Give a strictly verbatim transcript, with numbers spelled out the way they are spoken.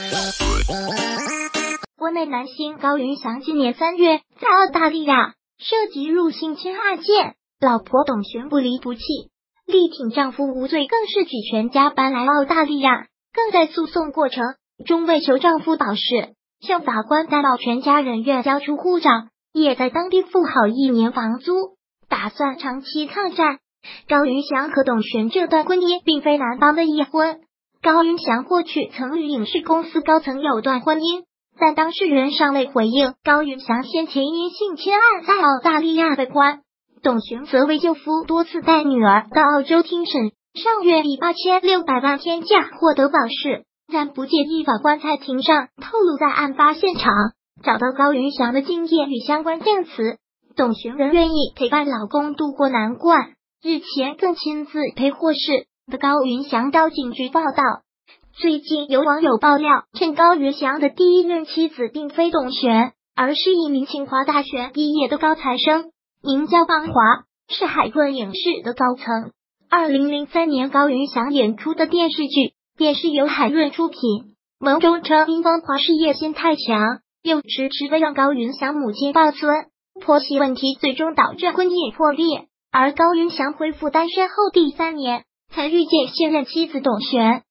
国内男星高云翔今年三月在澳大利亚涉及入性侵案件，老婆董璇不离不弃，力挺丈夫无罪，更是举全家搬来澳大利亚，更在诉讼过程中为求丈夫保释，向法官担保全家人愿交出护照，也在当地付好一年房租，打算长期抗战。高云翔和董璇这段婚姻并非男方的一婚，高云翔过去曾与影视公司高层有段婚姻，但当事人尚未回应。高云翔先前因性侵案在澳大利亚被关，董璇则为救夫多次带女儿到澳洲听审，上月以八千六百万天价获得保释，然不介意。法官在庭上透露，在案发现场找到高云翔的精液与相关证词，董璇仍愿意陪伴老公度过难关，日前更亲自陪获释的高云翔到警局报道。最近有网友爆料，称高云翔的第一任妻子并非董璇，而是一名清华大学毕业的高材生，名叫方华，是海润影视的高层。二零零三年高云翔演出的电视剧便是由海润出品，文中称因方华事业心太强，又迟迟未让高云翔母亲抱孙，婆媳问题最终导致婚姻破裂。而高云翔恢复单身后第三年才遇见现任妻子董璇。